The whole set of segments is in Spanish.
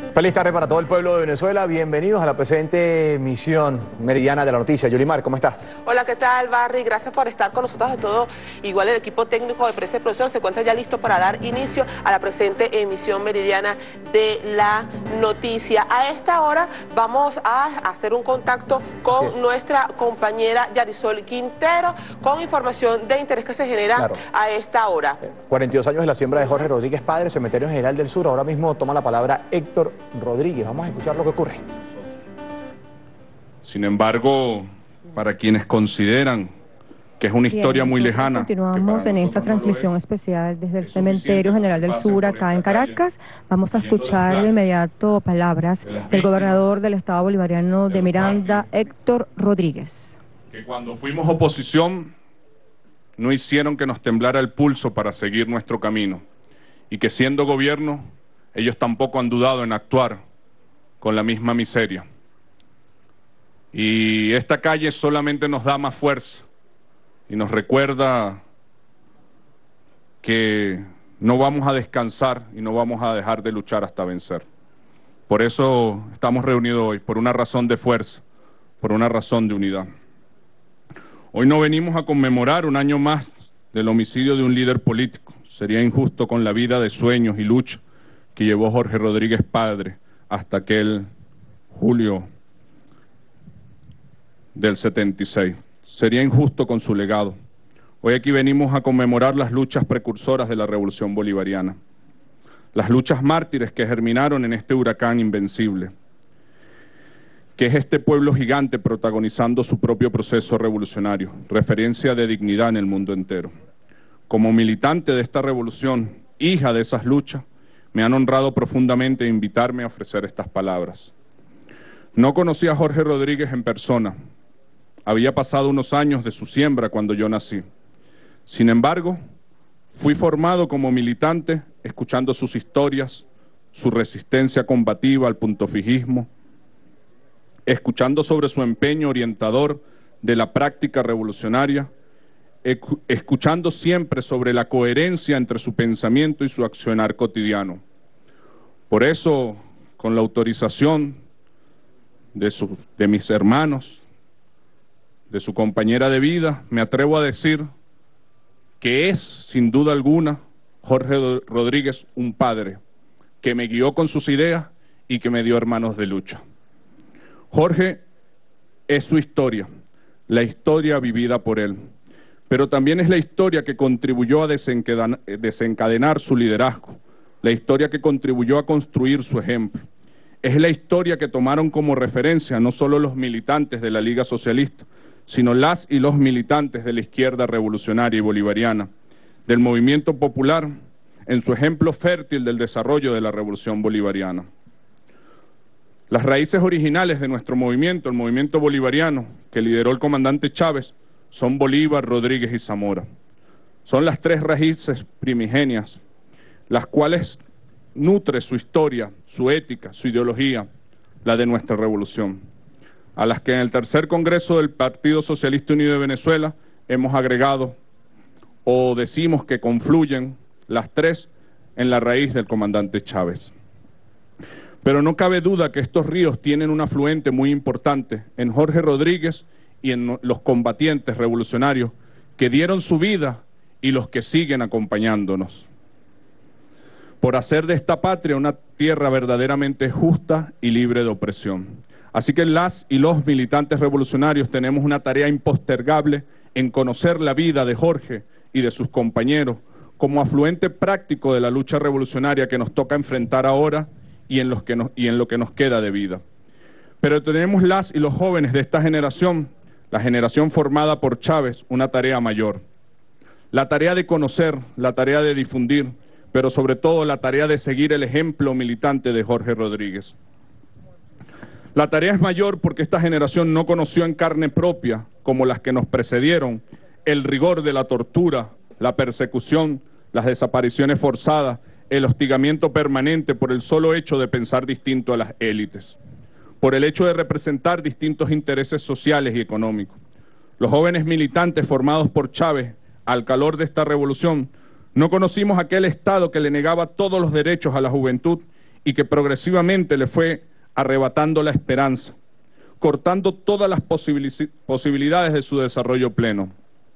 Feliz tarde para todo el pueblo de Venezuela. Bienvenidos a la presente emisión meridiana de la noticia. Yulimar, ¿cómo estás? Hola, ¿qué tal, Barry? Gracias por estar con nosotros de todo. Igual el equipo técnico de Prensa y Producción se encuentra ya listo para dar inicio a la presente emisión meridiana de la noticia. A esta hora vamos a hacer un contacto con nuestra compañera Yarisol Quintero con información de interés que se genera a esta hora. 42 años de la siembra de Jorge Rodríguez Padre, Cementerio General del Sur. Ahora mismo toma la palabra Héctor Rodríguez. Vamos a escuchar lo que ocurre. Sin embargo, para quienes consideran que es una historia muy lejana. Continuamos en esta transmisión especial desde el Cementerio General del Sur, acá en Caracas. Vamos a escuchar de inmediato palabras del gobernador del Estado Bolivariano de Miranda, Héctor Rodríguez. Que cuando fuimos oposición, no hicieron que nos temblara el pulso para seguir nuestro camino. Y que siendo gobierno, ellos tampoco han dudado en actuar con la misma miseria. Y esta calle solamente nos da más fuerza y nos recuerda que no vamos a descansar y no vamos a dejar de luchar hasta vencer. Por eso estamos reunidos hoy, por una razón de fuerza, por una razón de unidad. Hoy no venimos a conmemorar un año más del homicidio de un líder político. Sería injusto con la vida de sueños y lucha que llevó Jorge Rodríguez Padre hasta aquel julio del 76. Sería injusto con su legado. Hoy aquí venimos a conmemorar las luchas precursoras de la Revolución Bolivariana, las luchas mártires que germinaron en este huracán invencible, que es este pueblo gigante protagonizando su propio proceso revolucionario, referencia de dignidad en el mundo entero. Como militante de esta revolución, hija de esas luchas, me han honrado profundamente invitarme a ofrecer estas palabras. No conocí a Jorge Rodríguez en persona. Había pasado unos años de su siembra cuando yo nací. Sin embargo, fui formado como militante escuchando sus historias, su resistencia combativa al puntofijismo, escuchando sobre su empeño orientador de la práctica revolucionaria, escuchando siempre sobre la coherencia entre su pensamiento y su accionar cotidiano. Por eso, con la autorización de mis hermanos, de su compañera de vida, me atrevo a decir que es, sin duda alguna, Jorge Rodríguez un padre que me guió con sus ideas y que me dio hermanos de lucha. Jorge es su historia, la historia vivida por él, pero también es la historia que contribuyó a desencadenar su liderazgo, la historia que contribuyó a construir su ejemplo. Es la historia que tomaron como referencia no solo los militantes de la Liga Socialista, sino las y los militantes de la izquierda revolucionaria y bolivariana, del movimiento popular, en su ejemplo fértil del desarrollo de la revolución bolivariana. Las raíces originales de nuestro movimiento, el movimiento bolivariano, que lideró el comandante Chávez, son Bolívar, Rodríguez y Zamora. Son las tres raíces primigenias, las cuales nutre su historia, su ética, su ideología, la de nuestra revolución, a las que en el tercer Congreso del Partido Socialista Unido de Venezuela hemos agregado o decimos que confluyen las tres en la raíz del comandante Chávez. Pero no cabe duda que estos ríos tienen un afluente muy importante en Jorge Rodríguez y en los combatientes revolucionarios que dieron su vida y los que siguen acompañándonos, por hacer de esta patria una tierra verdaderamente justa y libre de opresión. Así que las y los militantes revolucionarios tenemos una tarea impostergable en conocer la vida de Jorge y de sus compañeros como afluente práctico de la lucha revolucionaria que nos toca enfrentar ahora y en lo que nos queda de vida. Pero tenemos las y los jóvenes de esta generación, la generación formada por Chávez, una tarea mayor. La tarea de conocer, la tarea de difundir, pero sobre todo la tarea de seguir el ejemplo militante de Jorge Rodríguez. La tarea es mayor porque esta generación no conoció en carne propia, como las que nos precedieron, el rigor de la tortura, la persecución, las desapariciones forzadas, el hostigamiento permanente por el solo hecho de pensar distinto a las élites, por el hecho de representar distintos intereses sociales y económicos. Los jóvenes militantes formados por Chávez, al calor de esta revolución, no conocimos aquel Estado que le negaba todos los derechos a la juventud y que progresivamente le fue arrebatando la esperanza, cortando todas las posibilidades de su desarrollo pleno.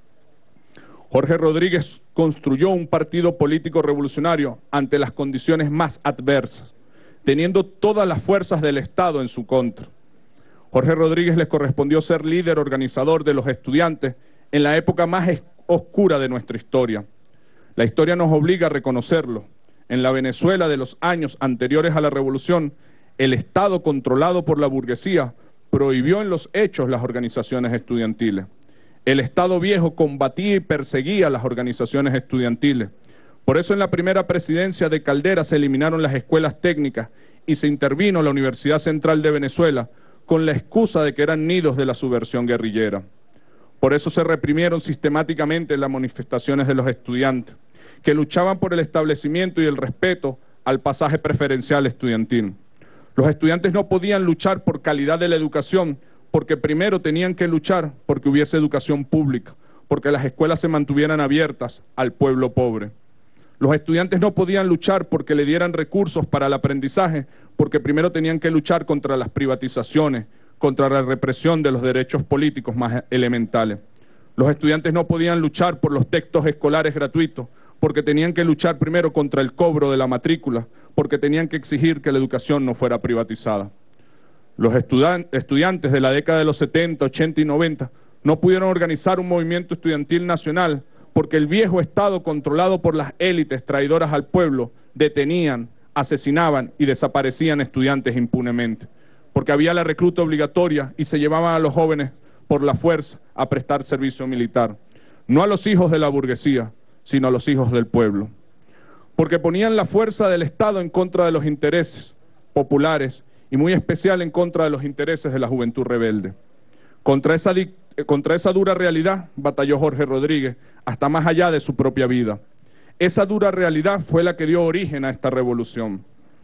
Jorge Rodríguez construyó un partido político revolucionario ante las condiciones más adversas, teniendo todas las fuerzas del Estado en su contra. Jorge Rodríguez les correspondió ser líder organizador de los estudiantes en la época más oscura de nuestra historia. La historia nos obliga a reconocerlo. En la Venezuela de los años anteriores a la revolución, el Estado controlado por la burguesía prohibió en los hechos las organizaciones estudiantiles. El Estado viejo combatía y perseguía las organizaciones estudiantiles. Por eso en la primera presidencia de Caldera se eliminaron las escuelas técnicas y se intervino la Universidad Central de Venezuela con la excusa de que eran nidos de la subversión guerrillera. Por eso se reprimieron sistemáticamente las manifestaciones de los estudiantes, que luchaban por el establecimiento y el respeto al pasaje preferencial estudiantil. Los estudiantes no podían luchar por calidad de la educación, porque primero tenían que luchar porque hubiese educación pública, porque las escuelas se mantuvieran abiertas al pueblo pobre. Los estudiantes no podían luchar porque le dieran recursos para el aprendizaje, porque primero tenían que luchar contra las privatizaciones, contra la represión de los derechos políticos más elementales. Los estudiantes no podían luchar por los textos escolares gratuitos, porque tenían que luchar primero contra el cobro de la matrícula, porque tenían que exigir que la educación no fuera privatizada. Los estudiantes de la década de los 70, 80 y 90 no pudieron organizar un movimiento estudiantil nacional porque el viejo Estado, controlado por las élites traidoras al pueblo, detenían, asesinaban y desaparecían estudiantes impunemente, porque había la recluta obligatoria y se llevaban a los jóvenes por la fuerza a prestar servicio militar, no a los hijos de la burguesía, sino a los hijos del pueblo, porque ponían la fuerza del Estado en contra de los intereses populares y muy especial en contra de los intereses de la juventud rebelde. Contra esa dura realidad batalló Jorge Rodríguez hasta más allá de su propia vida. Esa dura realidad fue la que dio origen a esta revolución.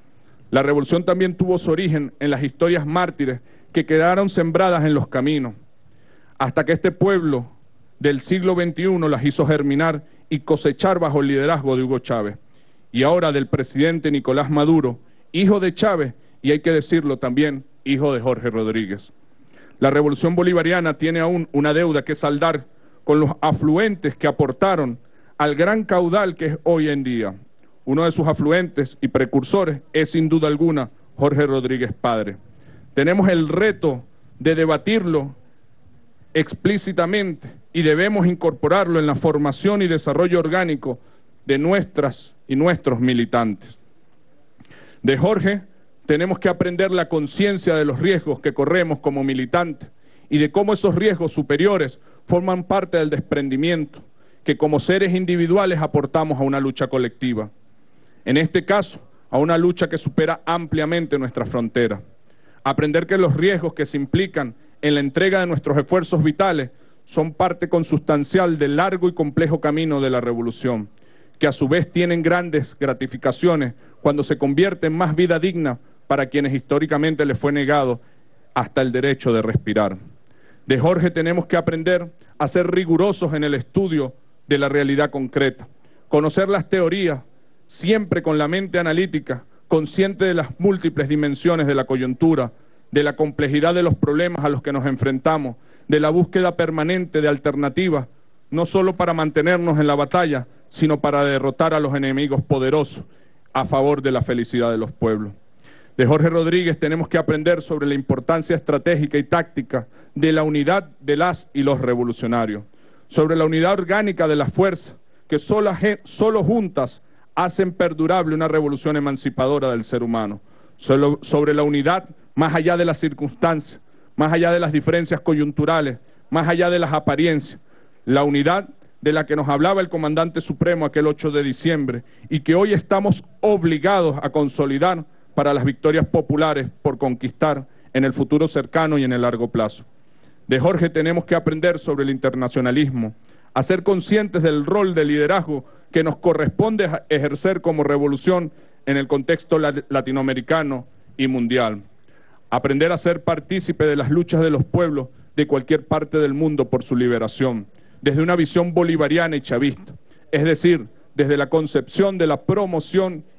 La revolución también tuvo su origen en las historias mártires que quedaron sembradas en los caminos, hasta que este pueblo del siglo XXI las hizo germinar y cosechar bajo el liderazgo de Hugo Chávez, y ahora del presidente Nicolás Maduro, hijo de Chávez, y hay que decirlo también, hijo de Jorge Rodríguez. La revolución bolivariana tiene aún una deuda que saldar con los afluentes que aportaron al gran caudal que es hoy en día. Uno de sus afluentes y precursores es sin duda alguna Jorge Rodríguez padre. Tenemos el reto de debatirlo explícitamente y debemos incorporarlo en la formación y desarrollo orgánico de nuestras y nuestros militantes. De Jorge tenemos que aprender la conciencia de los riesgos que corremos como militantes y de cómo esos riesgos superiores forman parte del desprendimiento que como seres individuales aportamos a una lucha colectiva. En este caso, a una lucha que supera ampliamente nuestras fronteras. Aprender que los riesgos que se implican en la entrega de nuestros esfuerzos vitales son parte consustancial del largo y complejo camino de la revolución, que a su vez tienen grandes gratificaciones cuando se convierte en más vida digna para quienes históricamente les fue negado hasta el derecho de respirar. De Jorge tenemos que aprender a ser rigurosos en el estudio de la realidad concreta, conocer las teorías, siempre con la mente analítica, consciente de las múltiples dimensiones de la coyuntura, de la complejidad de los problemas a los que nos enfrentamos, de la búsqueda permanente de alternativas, no solo para mantenernos en la batalla, sino para derrotar a los enemigos poderosos a favor de la felicidad de los pueblos. De Jorge Rodríguez tenemos que aprender sobre la importancia estratégica y táctica de la unidad de las y los revolucionarios, sobre la unidad orgánica de las fuerzas que solo juntas hacen perdurable una revolución emancipadora del ser humano, sobre la unidad más allá de las circunstancias, más allá de las diferencias coyunturales, más allá de las apariencias, la unidad de la que nos hablaba el comandante supremo aquel 8 de diciembre y que hoy estamos obligados a consolidar para las victorias populares por conquistar en el futuro cercano y en el largo plazo. De Jorge tenemos que aprender sobre el internacionalismo, a ser conscientes del rol de liderazgo que nos corresponde ejercer como revolución en el contexto latinoamericano y mundial. Aprender a ser partícipe de las luchas de los pueblos de cualquier parte del mundo por su liberación, desde una visión bolivariana y chavista, es decir, desde la concepción de la promoción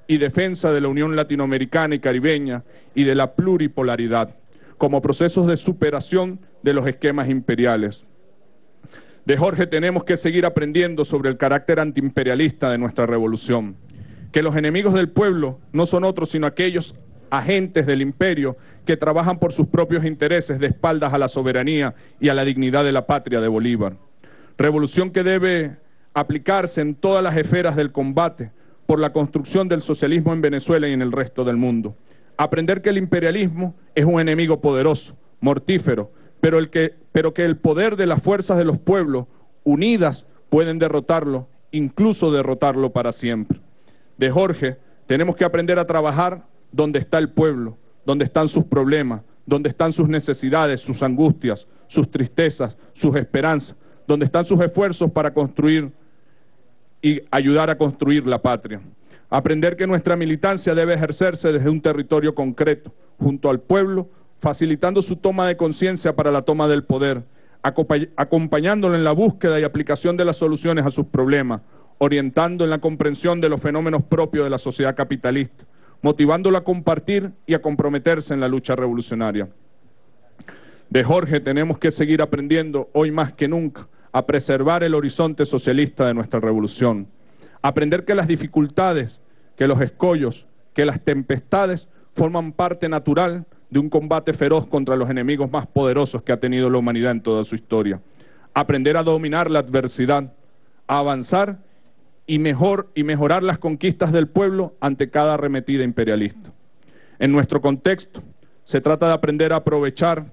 y defensa de la Unión Latinoamericana y Caribeña y de la pluripolaridad, como procesos de superación de los esquemas imperiales. De Jorge tenemos que seguir aprendiendo sobre el carácter antiimperialista de nuestra revolución, que los enemigos del pueblo no son otros sino aquellos agentes del imperio que trabajan por sus propios intereses de espaldas a la soberanía y a la dignidad de la patria de Bolívar. Revolución que debe aplicarse en todas las esferas del combate por la construcción del socialismo en Venezuela y en el resto del mundo. Aprender que el imperialismo es un enemigo poderoso, mortífero, pero que el poder de las fuerzas de los pueblos unidas pueden derrotarlo, incluso derrotarlo para siempre. De Jorge tenemos que aprender a trabajar donde está el pueblo, donde están sus problemas, donde están sus necesidades, sus angustias, sus tristezas, sus esperanzas, donde están sus esfuerzos para construir y ayudar a construir la patria. Aprender que nuestra militancia debe ejercerse desde un territorio concreto, junto al pueblo, facilitando su toma de conciencia para la toma del poder, acompañándolo en la búsqueda y aplicación de las soluciones a sus problemas, orientando en la comprensión de los fenómenos propios de la sociedad capitalista, motivándolo a compartir y a comprometerse en la lucha revolucionaria. De Jorge tenemos que seguir aprendiendo, hoy más que nunca, a preservar el horizonte socialista de nuestra revolución. Aprender que las dificultades, que los escollos, que las tempestades forman parte natural de un combate feroz contra los enemigos más poderosos que ha tenido la humanidad en toda su historia. Aprender a dominar la adversidad, a avanzar y mejorar las conquistas del pueblo ante cada arremetida imperialista. En nuestro contexto, se trata de aprender a aprovechar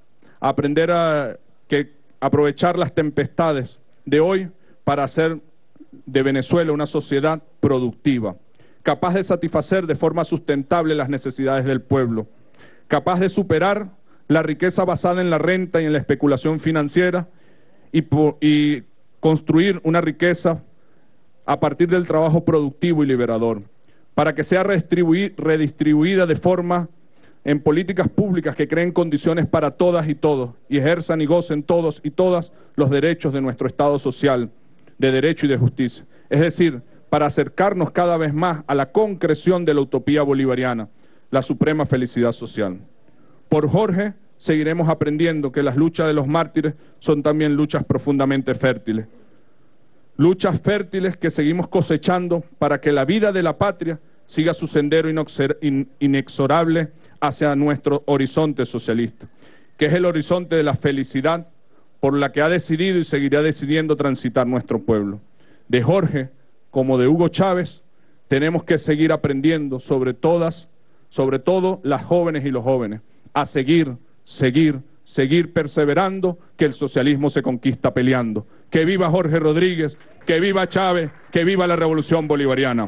las tempestades de hoy para hacer de Venezuela una sociedad productiva, capaz de satisfacer de forma sustentable las necesidades del pueblo, capaz de superar la riqueza basada en la renta y en la especulación financiera y construir una riqueza a partir del trabajo productivo y liberador, para que sea redistribuida de forma en políticas públicas que creen condiciones para todas y todos y ejerzan y gocen todos y todas los derechos de nuestro Estado social, de derecho y de justicia. Es decir, para acercarnos cada vez más a la concreción de la utopía bolivariana, la suprema felicidad social. Por Jorge seguiremos aprendiendo que las luchas de los mártires son también luchas profundamente fértiles. Luchas fértiles que seguimos cosechando para que la vida de la patria siga su sendero inexorable hacia nuestro horizonte socialista, que es el horizonte de la felicidad por la que ha decidido y seguirá decidiendo transitar nuestro pueblo. De Jorge, como de Hugo Chávez, tenemos que seguir aprendiendo sobre todo las jóvenes y los jóvenes, a seguir perseverando, que el socialismo se conquista peleando. Que viva Jorge Rodríguez, que viva Chávez, que viva la revolución bolivariana.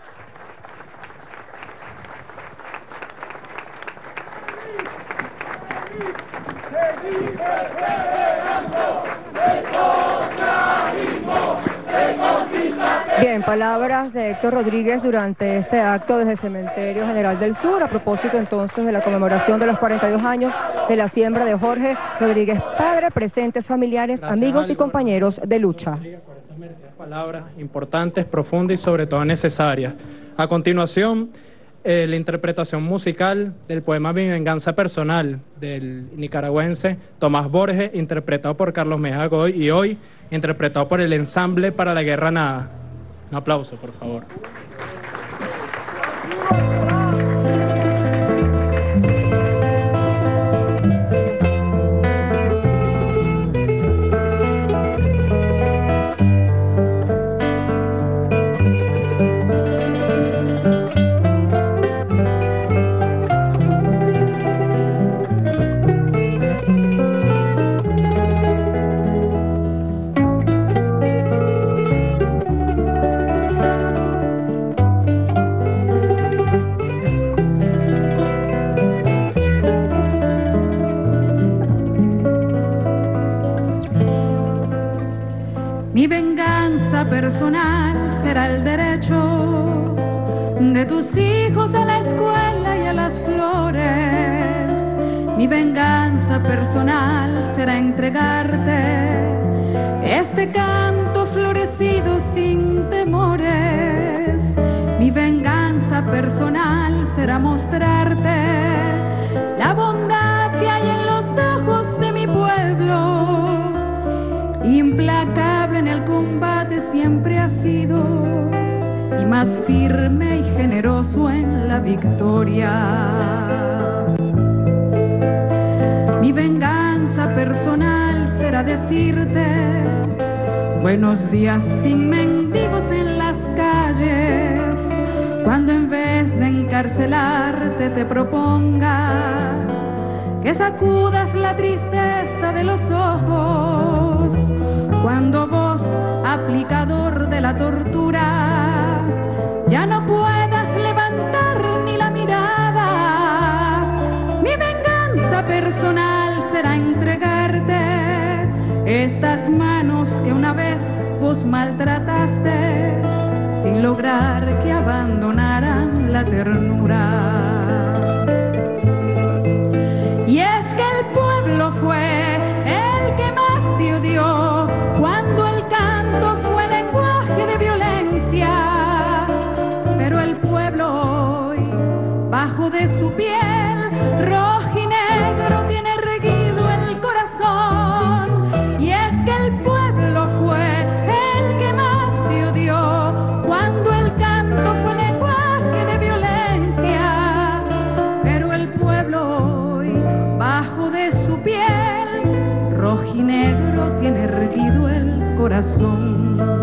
Bien, palabras de Héctor Rodríguez durante este acto desde el Cementerio General del Sur, a propósito entonces de la conmemoración de los 42 años de la siembra de Jorge Rodríguez padre, presentes familiares, gracias, amigos y compañeros de lucha. Por esas merecidas palabras importantes, profundas y sobre todo necesarias. A continuación, la interpretación musical del poema Mi venganza personal del nicaragüense Tomás Borges, interpretado por Carlos Mejía Godoy y hoy interpretado por el Ensamble para la Guerra Nada. Un aplauso, por favor. Mi venganza personal será el derecho de tus hijos a la escuela y a las flores. Mi venganza personal será entregarte este canto florecido sin temores. Mi venganza personal será mostrarte la bondad que hay en los ojos de mi pueblo. Implacable en el combate siempre ha sido y más firme y generoso en la victoria. Mi venganza personal será decirte buenos días sin mendigos en las calles, cuando en vez de encarcelarte te proponga que sacudas la tristeza de los ojos, cuando vos, aplicador de la tortura, ya no puedas levantar ni la mirada. Mi venganza personal será entregarte estas manos que una vez vos maltrataste, sin lograr que abandonaran la ternura. Y es que el pueblo fue el que más te odió, cuando el canto fue lenguaje de violencia. Pero el pueblo hoy, bajo de su piel rojo y negro, tiene erguido el corazón. Y es que el pueblo fue el que más te odió, cuando el canto fue lenguaje de violencia. Pero el pueblo hoy, bajo de su piel rojo y negro, tiene erguido el corazón.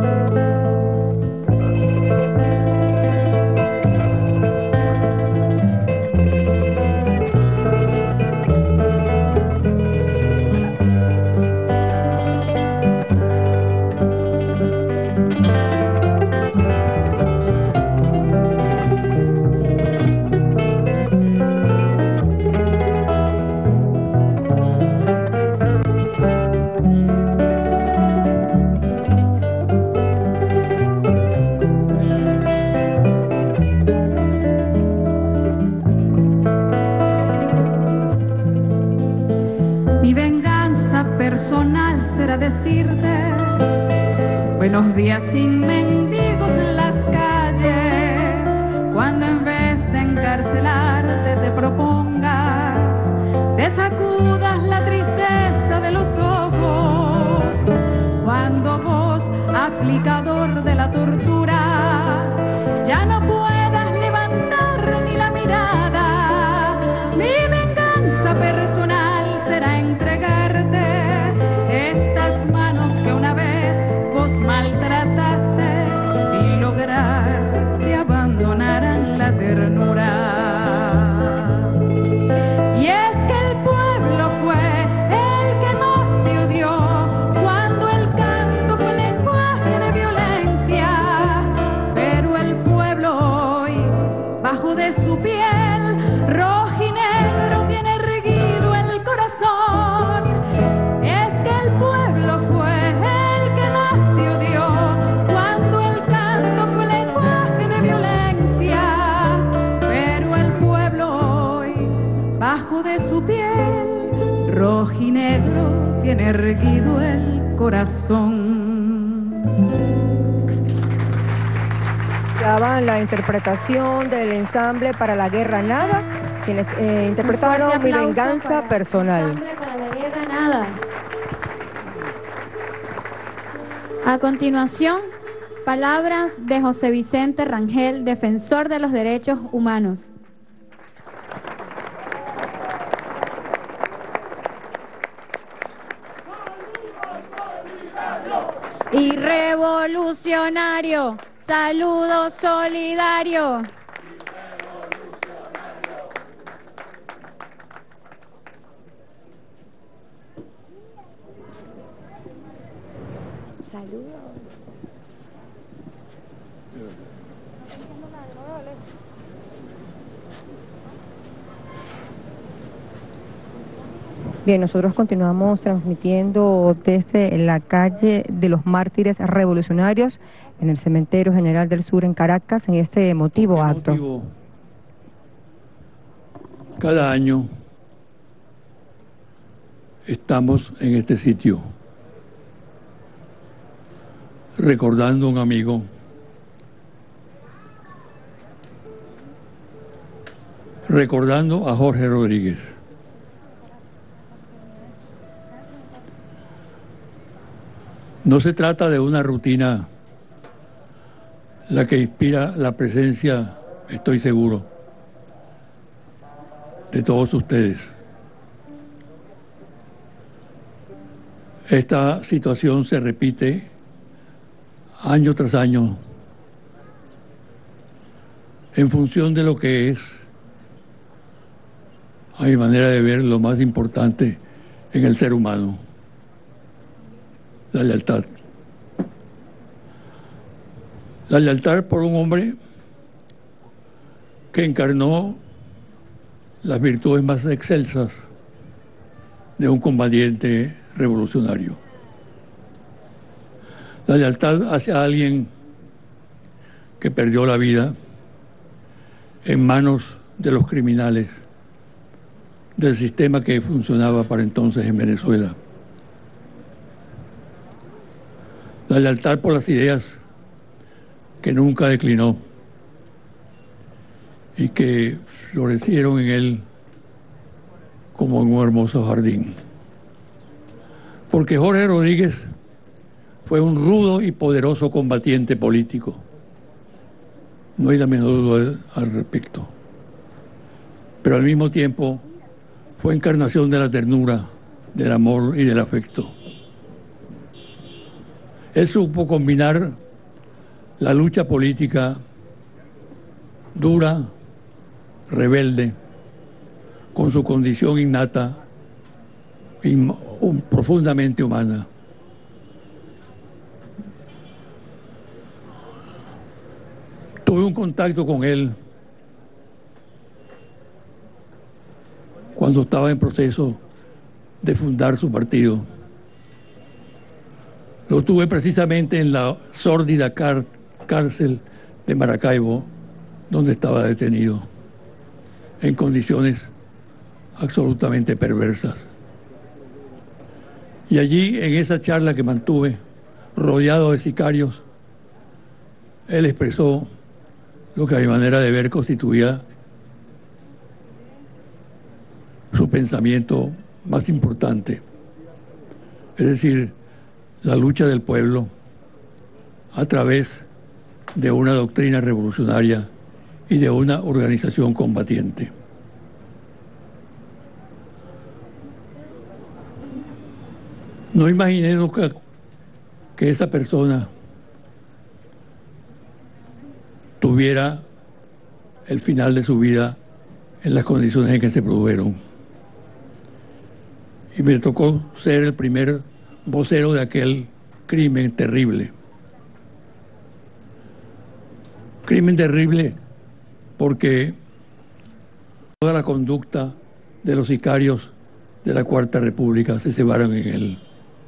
Decirte buenos días sin mendigos en las calles, cuando en vez de encarcelarte te proponga, te sacudas la tristeza de los ojos, cuando vos, aplicador de la tortura, ya no puedas levantar ni la mirada. Mi venganza personal será entregarte estas manos que una vez vos maltrataste, sin lograr que abandonaran la ternura. Y es que el pueblo fue el que más te odió, cuando el canto fue lenguaje de violencia. Pero el pueblo hoy, bajo de su piel rojo y negro, tiene erguido el corazón. Es que el pueblo fue el que más te odió, cuando el canto fue lenguaje de violencia. Pero el pueblo hoy, bajo de su piel rojo y negro, tiene erguido el corazón. Escuchaban la interpretación del ensamble para la guerra nada, quienes interpretaron Mi venganza personal. Ensamble para la guerra nada. A continuación, palabras de José Vicente Rangel, defensor de los derechos humanos. Y revolucionario, saludo solidario. Bien, nosotros continuamos transmitiendo desde la calle de los Mártires Revolucionarios en el Cementerio General del Sur en Caracas en este emotivo acto. Cada año estamos en este sitio recordando a un amigo recordando a Jorge Rodríguez. No se trata de una rutina la que inspira la presencia, estoy seguro, de todos ustedes. Esta situación se repite año tras año en función de lo que es, a mi manera de ver, lo más importante en el ser humano: la lealtad. La lealtad por un hombre que encarnó las virtudes más excelsas de un combatiente revolucionario. La lealtad hacia alguien que perdió la vida en manos de los criminales del sistema que funcionaba para entonces en Venezuela. La lealtad por las ideas que nunca declinó y que florecieron en él como en un hermoso jardín. Porque Jorge Rodríguez fue un rudo y poderoso combatiente político. No hay la menor duda al respecto. Pero al mismo tiempo fue encarnación de la ternura, del amor y del afecto. Él supo combinar la lucha política dura, rebelde, con su condición innata y profundamente humana. Tuve un contacto con él cuando estaba en proceso de fundar su partido. Lo tuve precisamente en la sórdida cárcel de Maracaibo, donde estaba detenido, en condiciones absolutamente perversas. Y allí, en esa charla que mantuve, rodeado de sicarios, él expresó lo que a mi manera de ver constituía su pensamiento más importante, es decir, la lucha del pueblo a través de una doctrina revolucionaria y de una organización combatiente. No imaginé nunca que esa persona tuviera el final de su vida en las condiciones en que se produjeron. Y me tocó ser el primer vocero de aquel crimen terrible. Crimen terrible porque toda la conducta de los sicarios de la Cuarta República se cebaron en él.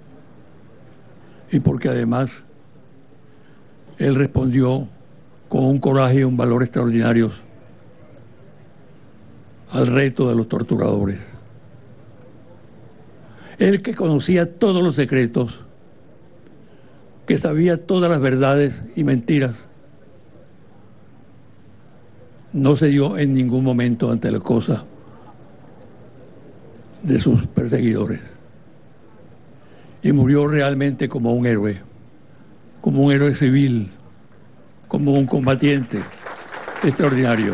Y porque además él respondió con un coraje y un valor extraordinarios al reto de los torturadores. Él, que conocía todos los secretos, que sabía todas las verdades y mentiras, no se dio en ningún momento ante la cosa de sus perseguidores. Y murió realmente como un héroe civil, como un combatiente extraordinario.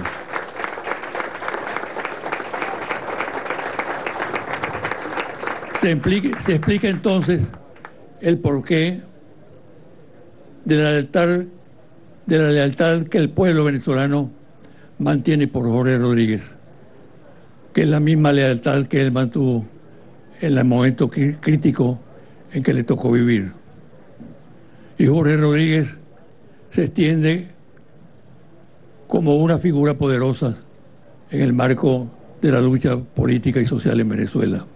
Se explica entonces el porqué de la lealtad que el pueblo venezolano mantiene por Jorge Rodríguez, que es la misma lealtad que él mantuvo en el momento crítico en que le tocó vivir. Y Jorge Rodríguez se extiende como una figura poderosa en el marco de la lucha política y social en Venezuela.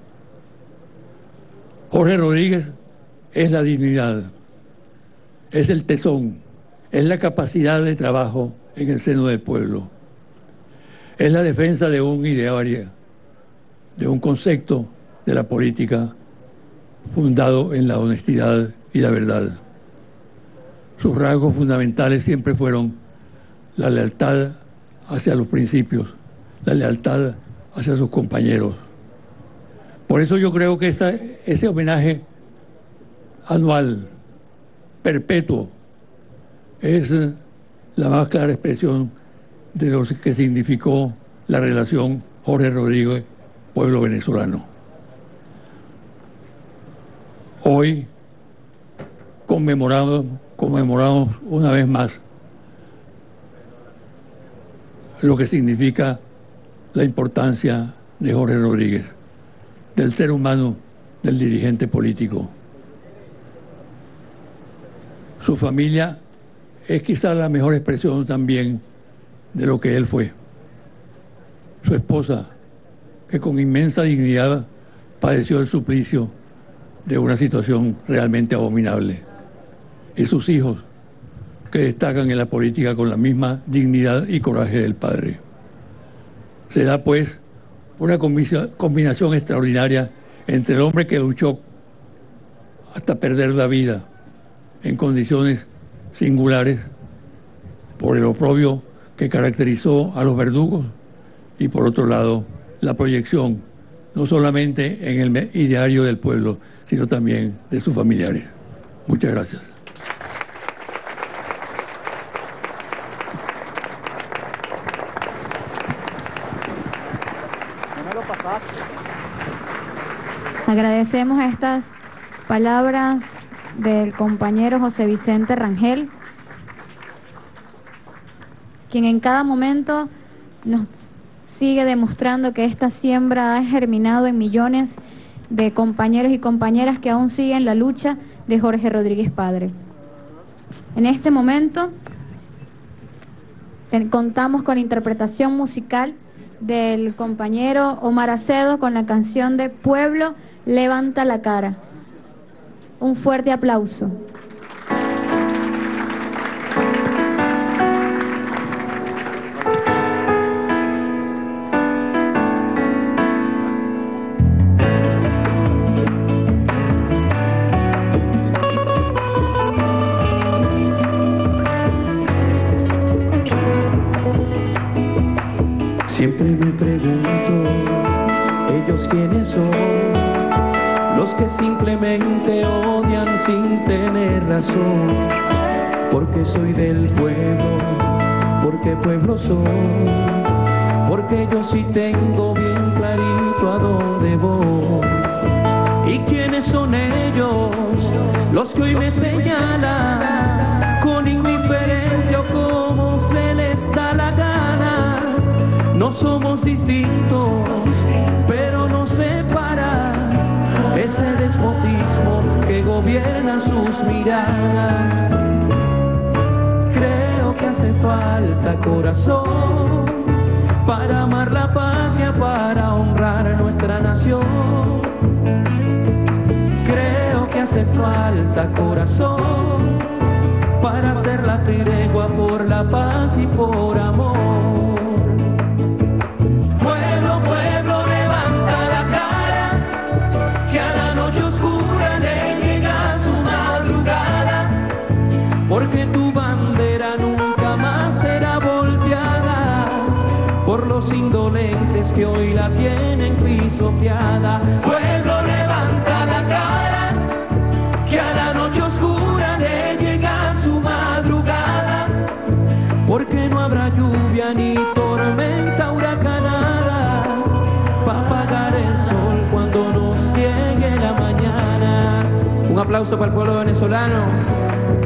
Jorge Rodríguez es la dignidad, es el tesón, es la capacidad de trabajo en el seno del pueblo, es la defensa de un ideario, de un concepto de la política fundado en la honestidad y la verdad. Sus rasgos fundamentales siempre fueron la lealtad hacia los principios, la lealtad hacia sus compañeros. Por eso yo creo que ese homenaje anual, perpetuo, es la más clara expresión de lo que significó la relación Jorge Rodríguez, pueblo venezolano. Hoy conmemoramos una vez más lo que significa la importancia de Jorge Rodríguez, del ser humano, del dirigente político. Su familia es quizá la mejor expresión también de lo que él fue. Su esposa, que con inmensa dignidad padeció el suplicio de una situación realmente abominable. Y sus hijos, que destacan en la política con la misma dignidad y coraje del padre. Se da pues una combinación extraordinaria entre el hombre que luchó hasta perder la vida en condiciones singulares por el oprobio que caracterizó a los verdugos y por otro lado la proyección no solamente en el ideario del pueblo sino también de sus familiares. Muchas gracias. Agradecemos estas palabras del compañero José Vicente Rangel, quien en cada momento nos sigue demostrando que esta siembra ha germinado en millones de compañeros y compañeras que aún siguen la lucha de Jorge Rodríguez Padre. En este momento contamos con la interpretación musical del compañero Omar Acedo con la canción de Pueblo, levanta la cara. Un fuerte aplauso. Siempre me pregunto, ¿ellos quiénes son? Los que simplemente odian sin tener razón. Porque soy del pueblo, porque pueblo soy, porque yo sí tengo bien clarito a dónde voy. ¿Y quiénes son ellos? Los que hoy me señalan con indiferencia o como se les da la gana. No somos distintos, pero nos separa ese despotismo que gobierna sus miradas. Creo que hace falta corazón para amar la patria, para honrar nuestra nación. Creo que hace falta corazón para hacer la tregua por la paz y por amor. Porque tu bandera nunca más será volteada por los indolentes que hoy la tienen pisoteada. Pueblo, levanta la cara, que a la noche oscura le llega su madrugada. Porque no habrá lluvia ni tormenta huracanada para apagar el sol cuando nos llegue la mañana. Un aplauso para el pueblo venezolano.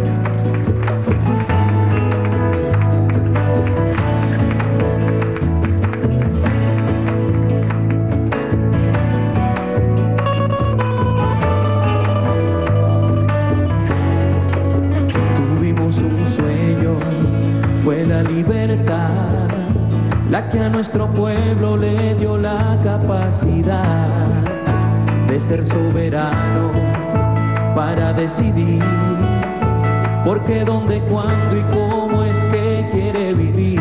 La que a nuestro pueblo le dio la capacidad de ser soberano para decidir por qué, dónde, cuándo y cómo es que quiere vivir.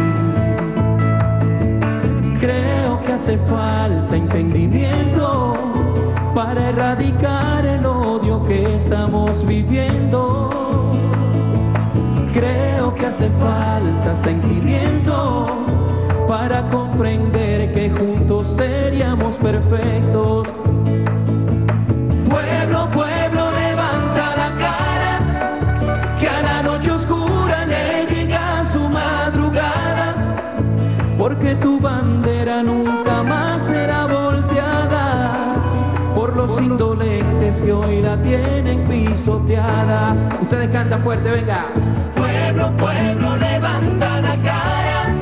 Creo que hace falta entendimiento para erradicar el odio que estamos viviendo. Creo que hace falta sentimiento para comprender que juntos seríamos perfectos. Pueblo, pueblo, levanta la cara, que a la noche oscura le llega su madrugada, porque tu bandera nunca más será volteada por los indolentes que hoy la tienen pisoteada. Ustedes cantan fuerte, venga. Pueblo, pueblo, levanta la cara.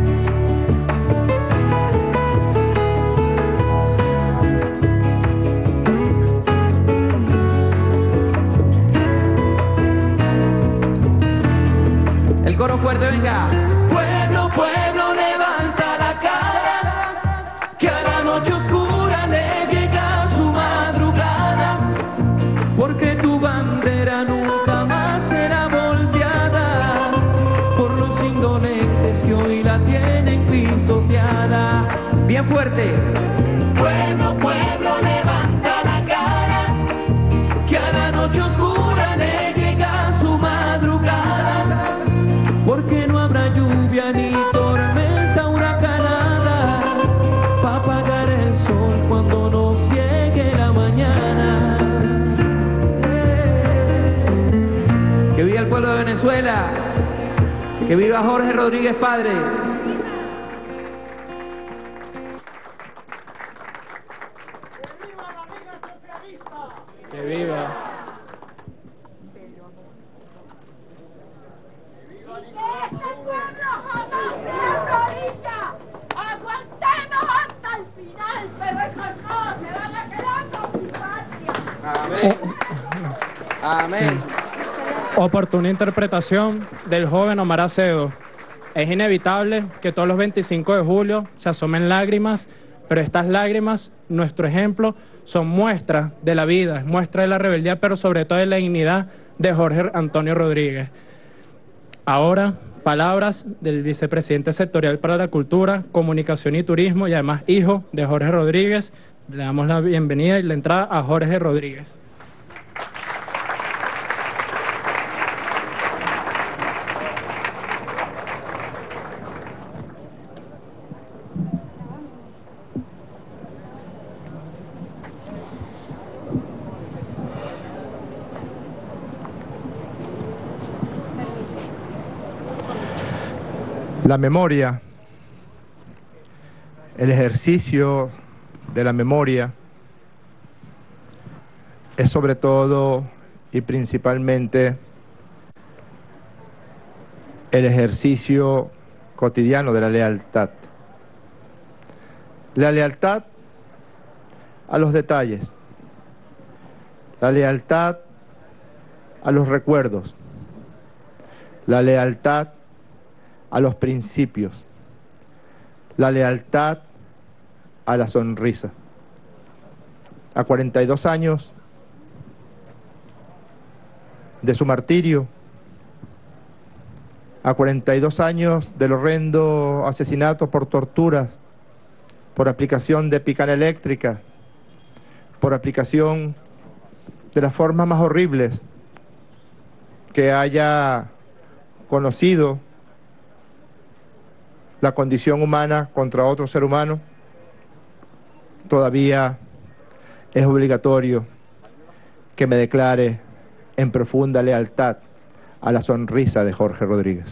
El coro fuerte, venga. Pueblo, pueblo, levanta la cara, que a la noche oscura le llega su madrugada, porque tu bandera nunca más será volteada por los indolentes que hoy la tienen pisoteada. Bien fuerte. Pueblo, pueblo, levanta la cara, que a la noche oscura le llega su madrugada, porque no habrá lluvia ni tormenta huracanada para apagar el sol cuando nos llegue la mañana. Que viva el pueblo de Venezuela, que viva Jorge Rodríguez Padre. Que viva. Aguantemos hasta el final, pero esos no se van a quedar con mi patria. Amén. Amén. Oportuna interpretación del joven Omar Acedo. Es inevitable que todos los 25 de julio se asomen lágrimas, pero estas lágrimas, nuestro ejemplo, son muestras de la vida, muestra de la rebeldía, pero sobre todo de la dignidad de Jorge Antonio Rodríguez. Ahora, palabras del vicepresidente sectorial para la Cultura, Comunicación y Turismo y además hijo de Jorge Rodríguez. Le damos la bienvenida y la entrada a Jorge Rodríguez. La memoria, el ejercicio de la memoria es sobre todo y principalmente el ejercicio cotidiano de la lealtad. La lealtad a los detalles, la lealtad a los recuerdos, la lealtad a los principios, la lealtad a la sonrisa. A 42 años de su martirio, a 42 años del horrendo asesinato por torturas, por aplicación de picana eléctrica, por aplicación de las formas más horribles que haya conocido la condición humana contra otro ser humano, todavía es obligatorio que me declare en profunda lealtad a la sonrisa de Jorge Rodríguez.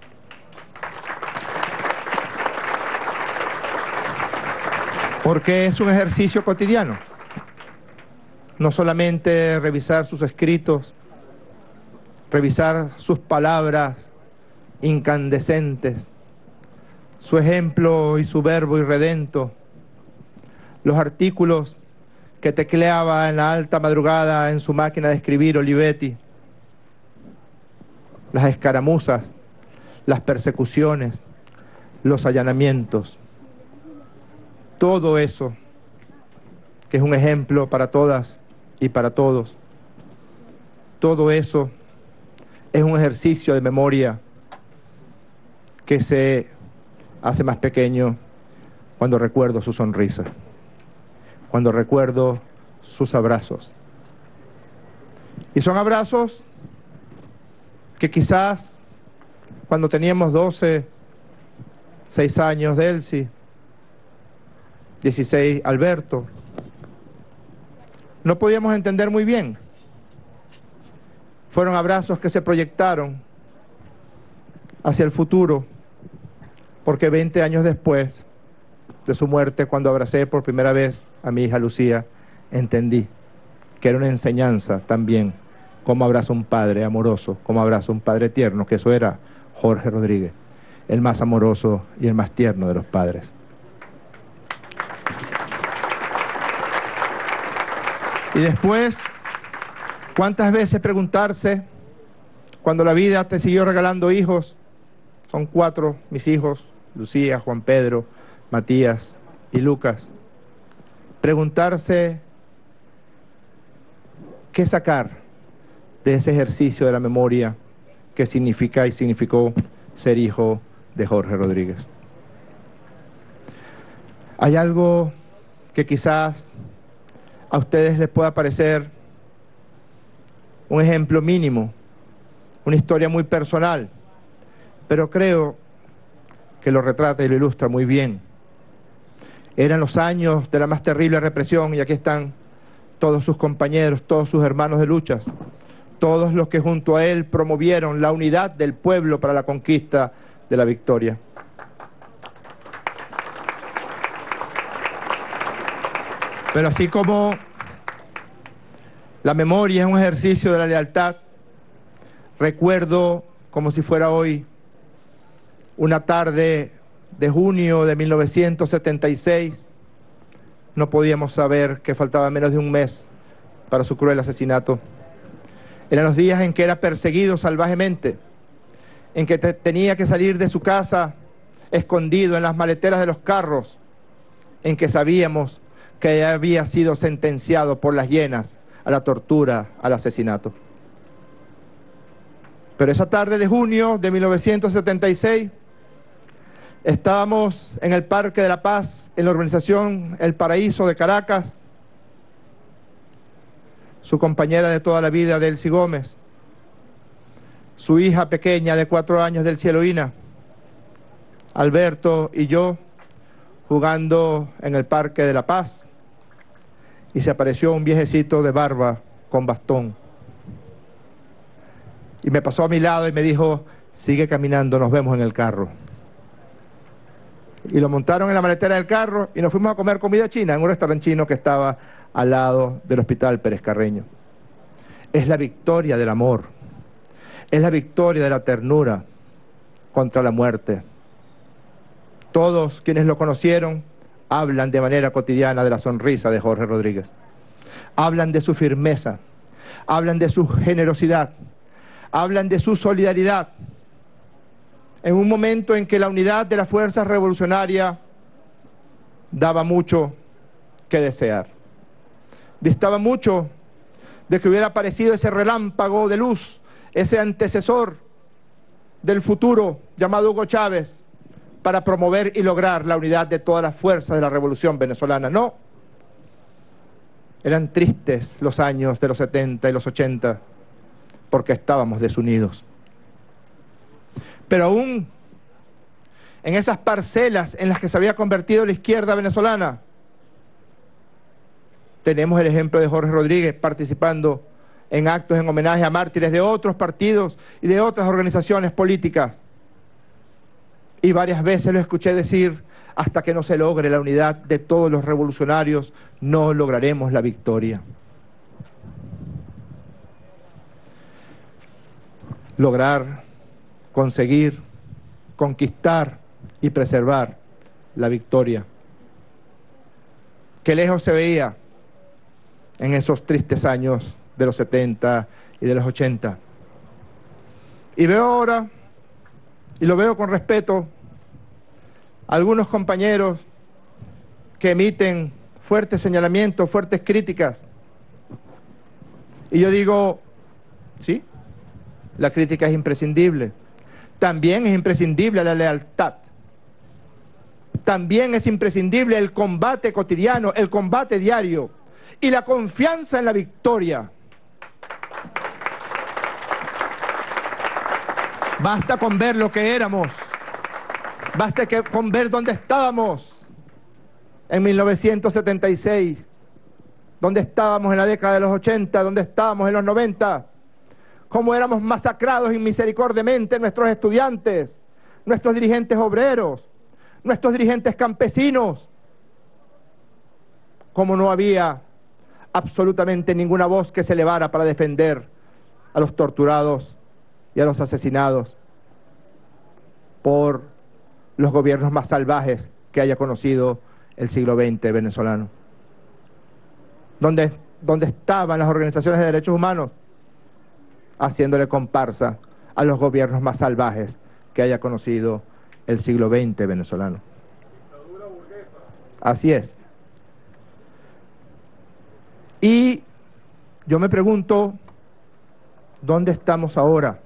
Porque es un ejercicio cotidiano, no solamente revisar sus escritos, revisar sus palabras incandescentes, su ejemplo y su verbo irredento, los artículos que tecleaba en la alta madrugada en su máquina de escribir Olivetti, las escaramuzas, las persecuciones, los allanamientos, todo eso que es un ejemplo para todas y para todos, todo eso es un ejercicio de memoria que se hace más pequeño cuando recuerdo su sonrisa, cuando recuerdo sus abrazos. Y son abrazos que quizás cuando teníamos 12, 6 años Delcy, 16 Alberto. No podíamos entender muy bien. Fueron abrazos que se proyectaron hacia el futuro, porque 20 años después de su muerte, cuando abracé por primera vez a mi hija Lucía, entendí que era una enseñanza también, cómo abraza un padre amoroso, cómo abraza un padre tierno, que eso era Jorge Rodríguez, el más amoroso y el más tierno de los padres. Y después, ¿cuántas veces preguntarse, cuando la vida te siguió regalando hijos? Son 4 mis hijos, Lucía, Juan Pedro, Matías y Lucas. Preguntarse qué sacar de ese ejercicio de la memoria que significa y significó ser hijo de Jorge Rodríguez. Hay algo que quizás a ustedes les pueda parecer un ejemplo mínimo, una historia muy personal, pero creo que lo retrata y lo ilustra muy bien. Eran los años de la más terrible represión y aquí están todos sus compañeros, todos sus hermanos de luchas, todos los que junto a él promovieron la unidad del pueblo para la conquista de la victoria. Pero así como la memoria es un ejercicio de la lealtad, recuerdo como si fuera hoy una tarde de junio de 1976, no podíamos saber que faltaba menos de un mes para su cruel asesinato. Eran los días en que era perseguido salvajemente, en que tenía que salir de su casa escondido en las maleteras de los carros, en que sabíamos que había sido sentenciado por las hienas a la tortura, al asesinato. Pero esa tarde de junio de 1976, estábamos en el Parque de la Paz, en la urbanización El Paraíso de Caracas. Su compañera de toda la vida, Delcy Gómez, su hija pequeña de 4 años, Delcy Eloína, Alberto y yo jugando en el Parque de la Paz, y se apareció un viejecito de barba con bastón y me pasó a mi lado y me dijo: sigue caminando, nos vemos en el carro. Y lo montaron en la maletera del carro y nos fuimos a comer comida china en un restaurante chino que estaba al lado del Hospital Pérez Carreño. Es la victoria del amor, es la victoria de la ternura contra la muerte. Todos quienes lo conocieron hablan de manera cotidiana de la sonrisa de Jorge Rodríguez. Hablan de su firmeza, hablan de su generosidad, hablan de su solidaridad. En un momento en que la unidad de la fuerza revolucionaria daba mucho que desear. Distaba mucho de que hubiera aparecido ese relámpago de luz, ese antecesor del futuro llamado Hugo Chávez, para promover y lograr la unidad de todas las fuerzas de la revolución venezolana. No. Eran tristes los años de los 70 y los 80, porque estábamos desunidos. Pero aún en esas parcelas en las que se había convertido la izquierda venezolana, tenemos el ejemplo de Jorge Rodríguez participando en actos en homenaje a mártires de otros partidos y de otras organizaciones políticas. Y varias veces lo escuché decir: hasta que no se logre la unidad de todos los revolucionarios, no lograremos la victoria. Lograr, conseguir, conquistar y preservar la victoria. Qué lejos se veía en esos tristes años de los 70 y de los 80. Y veo ahora, y lo veo con respeto, algunos compañeros que emiten fuertes señalamientos, fuertes críticas. Y yo digo, sí, la crítica es imprescindible. También es imprescindible la lealtad. También es imprescindible el combate cotidiano, el combate diario y la confianza en la victoria. Basta con ver lo que éramos Basta con ver dónde estábamos en 1976, dónde estábamos en la década de los 80, dónde estábamos en los 90, cómo éramos masacrados inmisericordiamente nuestros estudiantes, nuestros dirigentes obreros, nuestros dirigentes campesinos, cómo no había absolutamente ninguna voz que se elevara para defender a los torturados y a los asesinados por los gobiernos más salvajes que haya conocido el siglo XX venezolano. ¿Dónde estaban las organizaciones de derechos humanos? Haciéndole comparsa a los gobiernos más salvajes que haya conocido el siglo XX venezolano. Así es. Y yo me pregunto, ¿dónde estamos ahora?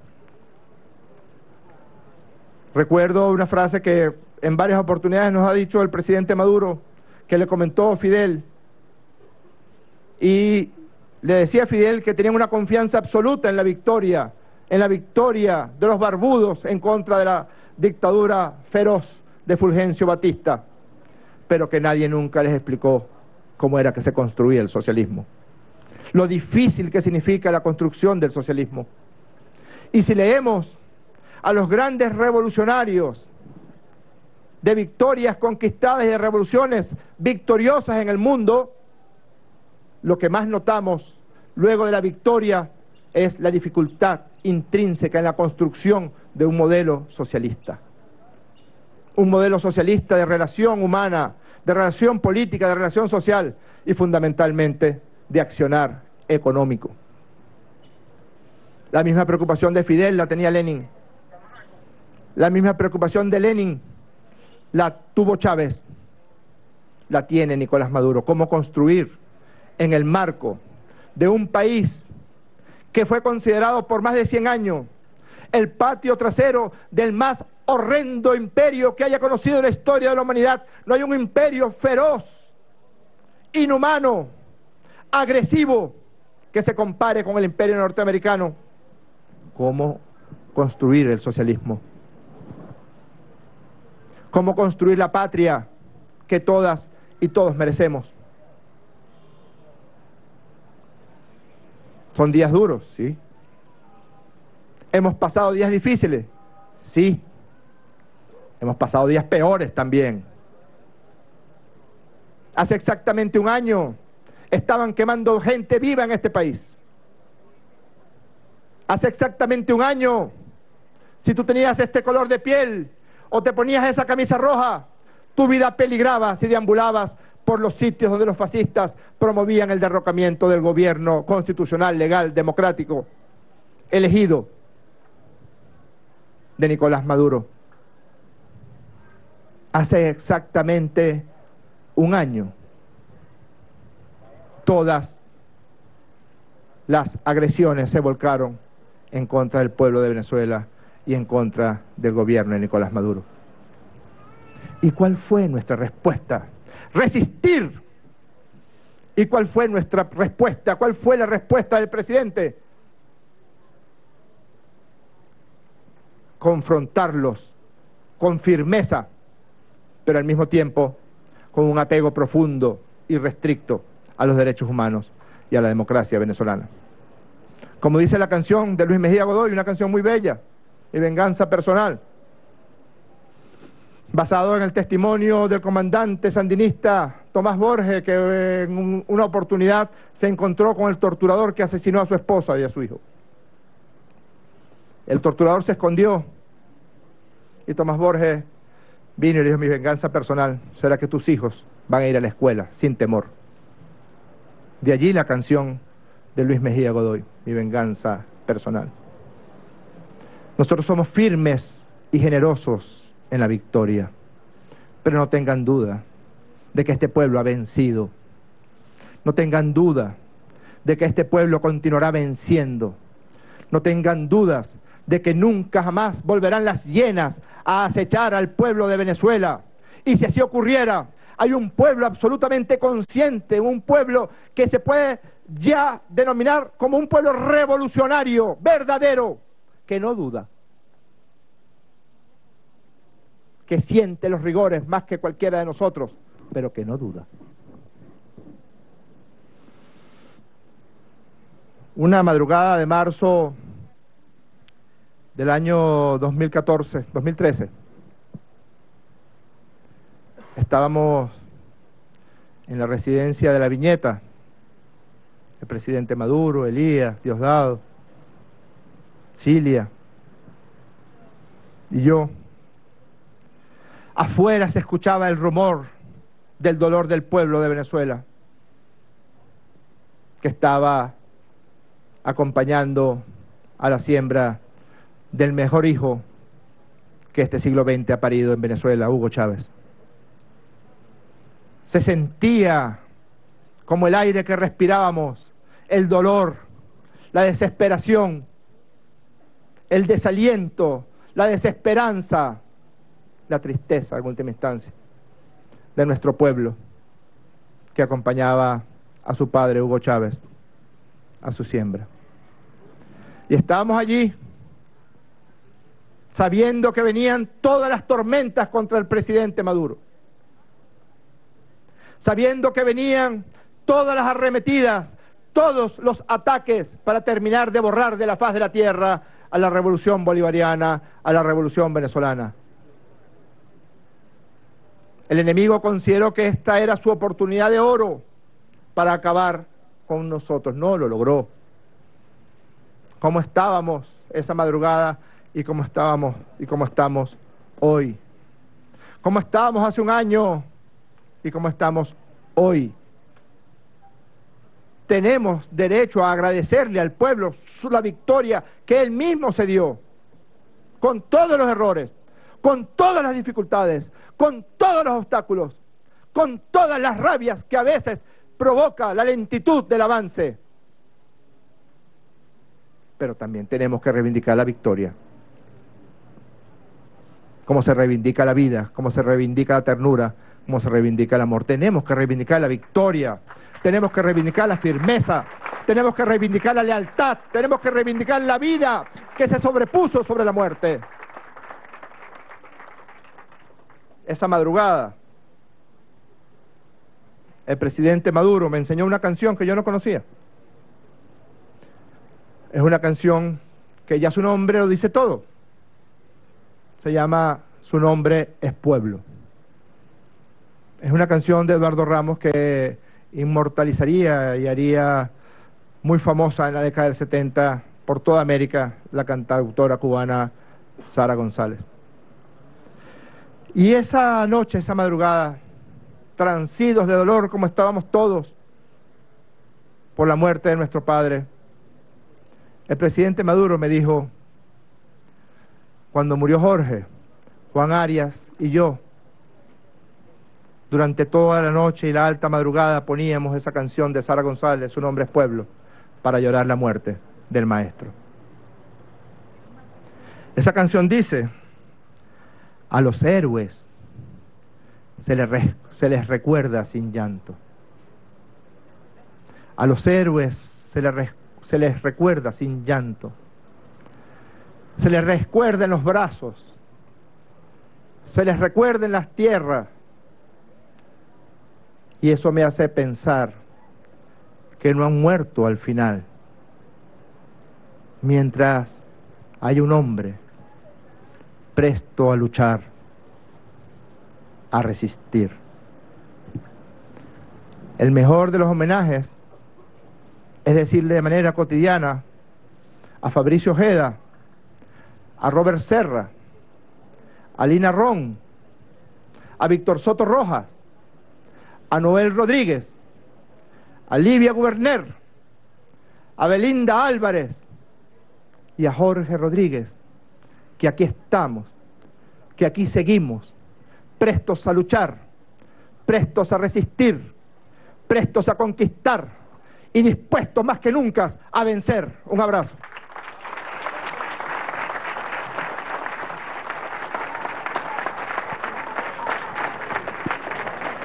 Recuerdo una frase que en varias oportunidades nos ha dicho el presidente Maduro, que le comentó Fidel, y le decía a Fidel que tenían una confianza absoluta en la victoria de los barbudos en contra de la dictadura feroz de Fulgencio Batista, pero que nadie nunca les explicó cómo era que se construía el socialismo, lo difícil que significa la construcción del socialismo. Y si leemos a los grandes revolucionarios de victorias conquistadas y de revoluciones victoriosas en el mundo, lo que más notamos luego de la victoria es la dificultad intrínseca en la construcción de un modelo socialista. Un modelo socialista de relación humana, de relación política, de relación social y fundamentalmente de accionar económico. La misma preocupación de Fidel la tenía Lenin. La misma preocupación de Lenin la tuvo Chávez, la tiene Nicolás Maduro. Cómo construir en el marco de un país que fue considerado por más de 100 años el patio trasero del más horrendo imperio que haya conocido la historia de la humanidad. No hay un imperio feroz, inhumano, agresivo que se compare con el imperio norteamericano. ¿Cómo construir el socialismo? ¿Cómo construir la patria que todas y todos merecemos? Son días duros, sí. ¿Hemos pasado días difíciles? Sí. Hemos pasado días peores también. Hace exactamente un año estaban quemando gente viva en este país. Hace exactamente un año, si tú tenías este color de piel o te ponías esa camisa roja, tu vida peligraba si deambulabas por los sitios donde los fascistas promovían el derrocamiento del gobierno constitucional, legal, democrático, elegido de Nicolás Maduro. Hace exactamente un año, todas las agresiones se volcaron en contra del pueblo de Venezuela y en contra del gobierno de Nicolás Maduro. ¿Y cuál fue nuestra respuesta? Resistir. ¿Y cuál fue nuestra respuesta? ¿Cuál fue la respuesta del presidente? Confrontarlos con firmeza, pero al mismo tiempo con un apego profundo y restricto a los derechos humanos y a la democracia venezolana. Como dice la canción de Luis Mejía Godoy, una canción muy bella, Mi venganza personal, basado en el testimonio del comandante sandinista Tomás Borges, que en una oportunidad se encontró con el torturador que asesinó a su esposa y a su hijo. El torturador se escondió y Tomás Borges vino y le dijo: mi venganza personal será que tus hijos van a ir a la escuela sin temor. De allí la canción de Luis Mejía Godoy, Mi venganza personal. Nosotros somos firmes y generosos en la victoria, pero no tengan duda de que este pueblo ha vencido. No tengan duda de que este pueblo continuará venciendo. No tengan dudas de que nunca jamás volverán las hienas a acechar al pueblo de Venezuela. Y si así ocurriera, hay un pueblo absolutamente consciente, un pueblo que se puede ya denominar como un pueblo revolucionario, verdadero, que no duda que siente los rigores más que cualquiera de nosotros, pero que no duda. Una madrugada de marzo del año 2013, estábamos en la residencia de La Viñeta, el presidente Maduro, Elías, Diosdado, Cilia y yo. Afuera se escuchaba el rumor del dolor del pueblo de Venezuela, que estaba acompañando a la siembra del mejor hijo que este siglo XX ha parido en Venezuela, Hugo Chávez. Se sentía como el aire que respirábamos, el dolor, la desesperación, el desaliento, la desesperanza, la tristeza en última instancia de nuestro pueblo que acompañaba a su padre Hugo Chávez a su siembra. Y estábamos allí sabiendo que venían todas las tormentas contra el presidente Maduro, sabiendo que venían todas las arremetidas, todos los ataques para terminar de borrar de la faz de la tierra a la revolución bolivariana, a la revolución venezolana. El enemigo consideró que esta era su oportunidad de oro para acabar con nosotros. No lo logró. ¿Cómo estábamos esa madrugada y cómo estamos hoy? ¿Cómo estábamos hace un año y cómo estamos hoy? Tenemos derecho a agradecerle al pueblo la victoria que él mismo se dio, con todos los errores, con todas las dificultades, con todos los obstáculos, con todas las rabias que a veces provoca la lentitud del avance. Pero también tenemos que reivindicar la victoria. Como se reivindica la vida, como se reivindica la ternura, como se reivindica el amor. Tenemos que reivindicar la victoria, tenemos que reivindicar la firmeza, tenemos que reivindicar la lealtad, tenemos que reivindicar la vida que se sobrepuso sobre la muerte. Esa madrugada, el presidente Maduro me enseñó una canción que yo no conocía. Es una canción que ya su nombre lo dice todo. Se llama Su nombre es Pueblo. Es una canción de Eduardo Ramos que inmortalizaría y haría muy famosa en la década del 70 por toda América la cantautora cubana Sara González. Y esa noche, esa madrugada, transidos de dolor como estábamos todos por la muerte de nuestro padre, el presidente Maduro me dijo, cuando murió Jorge, Juan Arias y yo, durante toda la noche y la alta madrugada poníamos esa canción de Sara González, Su nombre es Pueblo, para llorar la muerte del maestro. Esa canción dice, a los héroes se les recuerda sin llanto. A los héroes se les recuerda sin llanto. Se les recuerda en los brazos. Se les recuerda en las tierras. Y eso me hace pensar que no han muerto al final. Mientras hay un hombre presto a luchar, a resistir. El mejor de los homenajes es decirle de manera cotidiana a Fabricio Ojeda, a Robert Serra, a Lina Ron, a Víctor Soto Rojas, a Noel Rodríguez, a Livia Guberner, a Belinda Álvarez y a Jorge Rodríguez, que aquí estamos, que aquí seguimos, prestos a luchar, prestos a resistir, prestos a conquistar y dispuestos más que nunca a vencer. Un abrazo.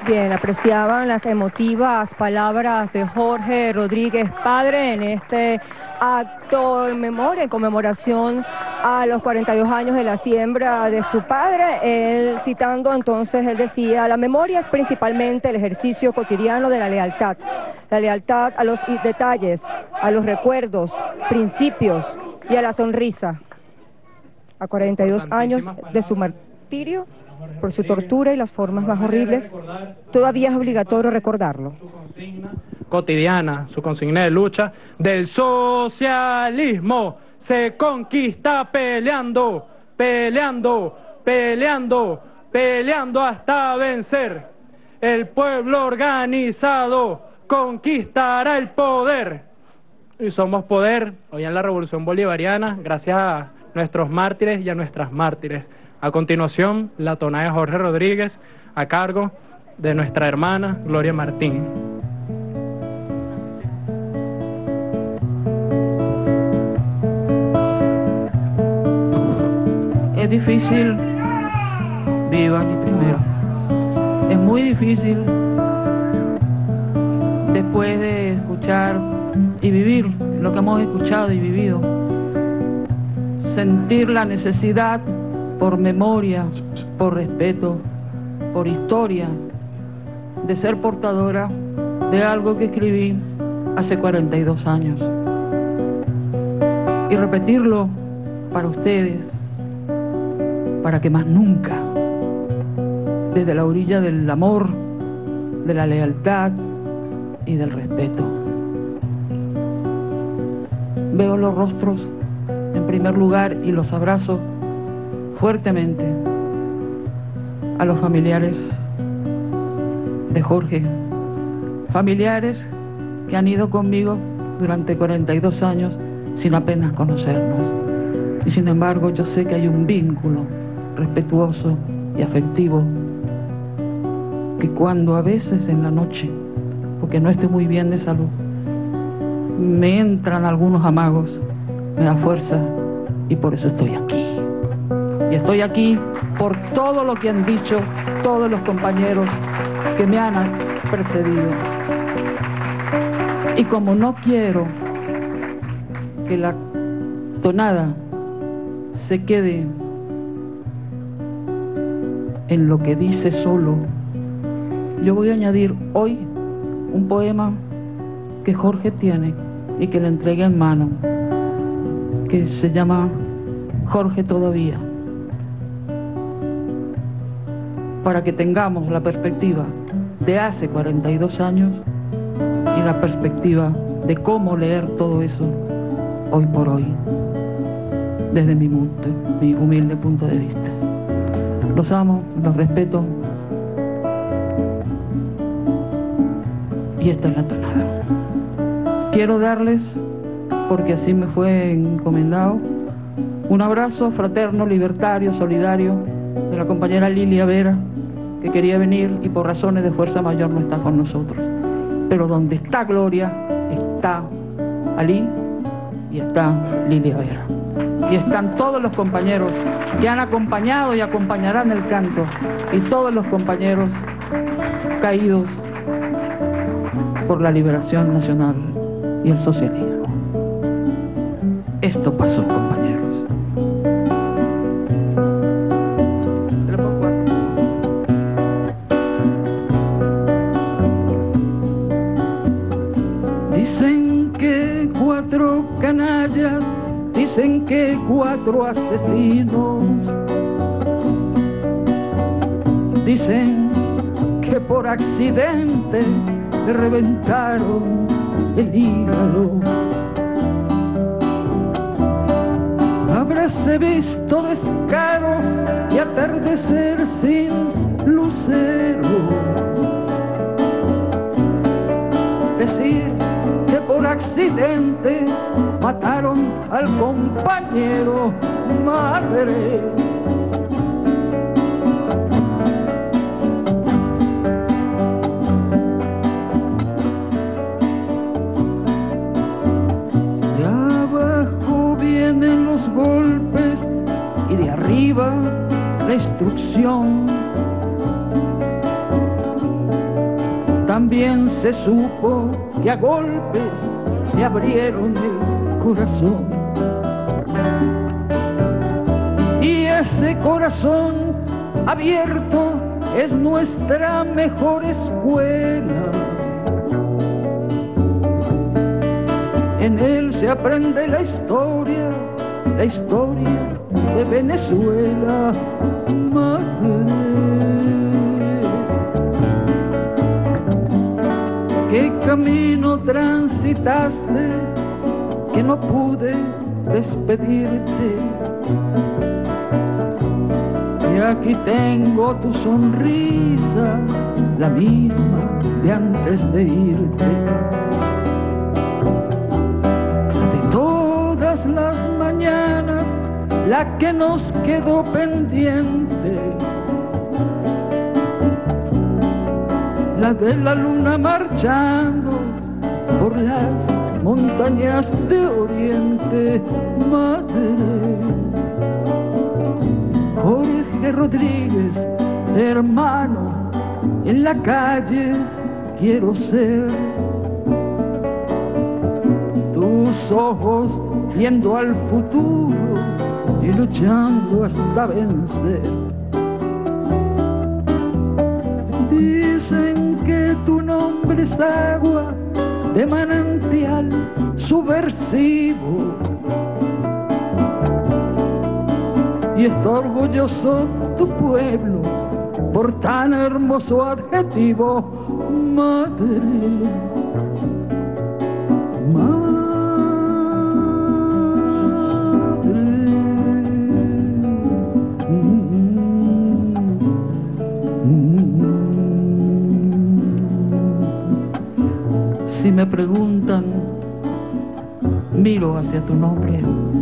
Bien, apreciaban las emotivas palabras de Jorge Rodríguez, padre, en este acto en memoria, en conmemoración a los 42 años de la siembra de su padre. Él, citando entonces, él decía: la memoria es principalmente el ejercicio cotidiano de la lealtad a los detalles, a los recuerdos, principios y a la sonrisa. A 42 años de su martirio por su tortura y las formas más horribles, todavía es obligatorio recordarlo. Su consigna cotidiana, su consigna de lucha del socialismo se conquista peleando, peleando, peleando, peleando hasta vencer. El pueblo organizado conquistará el poder. Y somos poder hoy en la Revolución Bolivariana, gracias a nuestros mártires y a nuestras mártires. A continuación, la tonada de Jorge Rodríguez, a cargo de nuestra hermana Gloria Martín. Es difícil, viva ni primero, es muy difícil después de escuchar y vivir lo que hemos escuchado y vivido, sentir la necesidad por memoria, por respeto, por historia, de ser portadora de algo que escribí hace 42 años. Y repetirlo para ustedes, para que más nunca, desde la orilla del amor, de la lealtad y del respeto. Veo los rostros en primer lugar y los abrazo fuertemente a los familiares de Jorge, familiares que han ido conmigo durante 42 años sin apenas conocernos. Y sin embargo yo sé que hay un vínculo respetuoso y afectivo que cuando a veces en la noche, porque no estoy muy bien de salud, me entran algunos amagos, me da fuerza y por eso estoy aquí. Y estoy aquí por todo lo que han dicho todos los compañeros que me han precedido. Y como no quiero que la tonada se quede en lo que dice solo, yo voy a añadir hoy un poema que Jorge tiene y que le entregué en mano, que se llama Jorge todavía, para que tengamos la perspectiva de hace 42 años y la perspectiva de cómo leer todo eso hoy por hoy, desde mi humilde punto de vista. Los amo, los respeto, y esta es la tonada. Quiero darles, porque así me fue encomendado, un abrazo fraterno, libertario, solidario, de la compañera Lilia Vera, que quería venir y por razones de fuerza mayor no está con nosotros. Pero donde está Gloria, está Ali y está Lilia Vera. Y están todos los compañeros que han acompañado y acompañarán el canto, y todos los compañeros caídos por la liberación nacional y el socialismo. Esto pasó, compañeros. Dicen que 4 canallas, dicen que 4 asesinos, dicen que por accidente le reventaron el hígado. Habráse visto descaro y atardecer sin lucero. Decir que por accidente mataron al compañero, madre. De abajo vienen los golpes y de arriba la instrucción. se supo que a golpes me abrieron el corazón. Y ese corazón abierto es nuestra mejor escuela. En él se aprende la historia de Venezuela, madre. ¿Qué camino transitaste que no pude despedirte? Y aquí tengo tu sonrisa, la misma de antes de irte. De todas las mañanas, la que nos quedó pendiente, la de la luna marchando por las montañas de Oriente, madre. Jorge Rodríguez, hermano, en la calle quiero ser. Tus ojos viendo al futuro y luchando hasta vencer. Dicen que tu nombre es agua de manantial subversivo, y está orgulloso tu pueblo por tan hermoso adjetivo, madre. Si me preguntan, miro hacia tu nombre,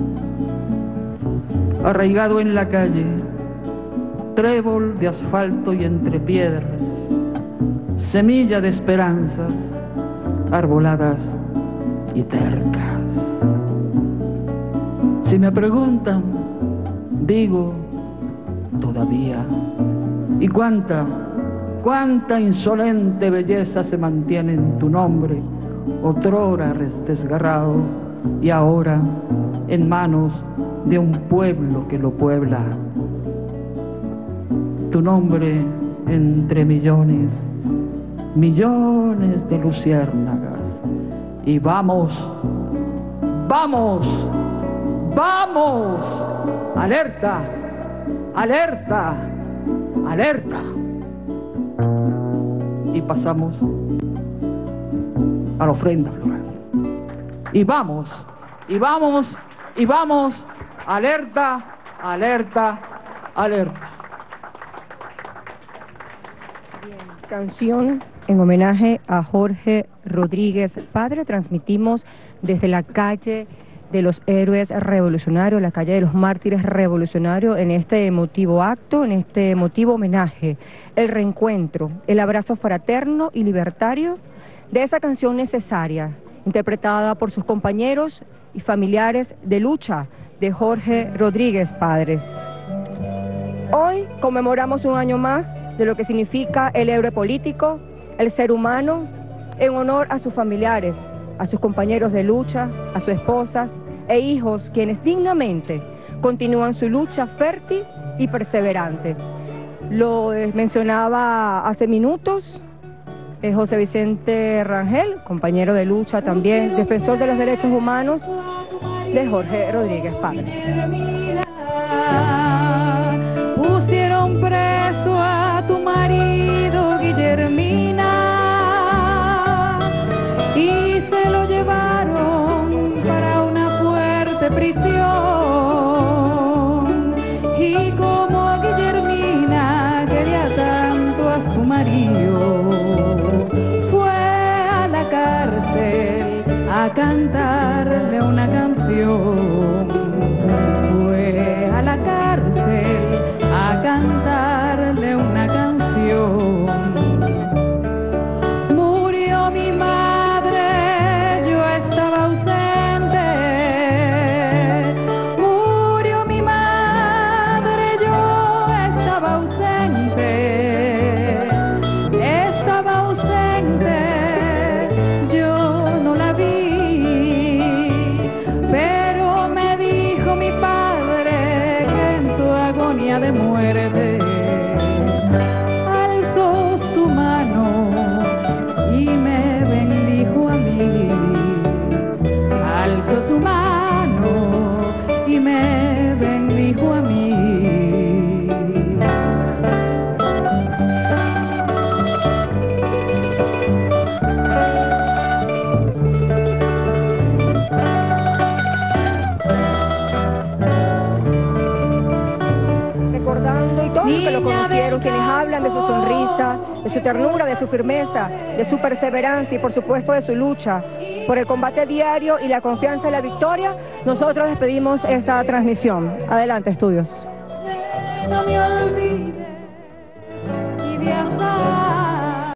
arraigado en la calle, trébol de asfalto y entre piedras, semilla de esperanzas, arboladas y tercas. Si me preguntan, digo, todavía. ¿Y cuánta insolente belleza se mantiene en tu nombre, otrora desgarrado y ahora en manos de un pueblo que lo puebla? Tu nombre entre millones de luciérnagas. Y vamos, alerta, alerta, alerta. Y pasamos a la ofrenda floral. Y vamos, alerta, alerta, alerta. Bien, canción en homenaje a Jorge Rodríguez Padre. Transmitimos desde la calle de los héroes revolucionarios, la calle de los mártires revolucionarios, en este emotivo acto, en este emotivo homenaje, el reencuentro, el abrazo fraterno y libertario de esa canción necesaria, interpretada por sus compañeros y familiares de lucha de Jorge Rodríguez Padre. Hoy conmemoramos un año más de lo que significa el héroe político, el ser humano, en honor a sus familiares, a sus compañeros de lucha, a sus esposas e hijos, quienes dignamente continúan su lucha fértil y perseverante. Lo mencionaba hace minutos José Vicente Rangel, compañero de lucha también, defensor de los derechos humanos de Jorge Rodríguez Padre. Pusieron preso a tu marido, Guillermina, y se lo llevaron para una fuerte prisión. Y como a Guillermina quería tanto a su marido, fue a la cárcel a cantarle una canción. Fue a la cárcel a cantarle una canción. Murió mi madre, yo estaba ausente. Murió mi madre, yo estaba ausente. Estaba ausente hablan de su sonrisa, de su ternura, de su firmeza, de su perseverancia y por supuesto de su lucha por el combate diario y la confianza en la victoria, nosotros despedimos esta transmisión. Adelante, estudios. No me olvides.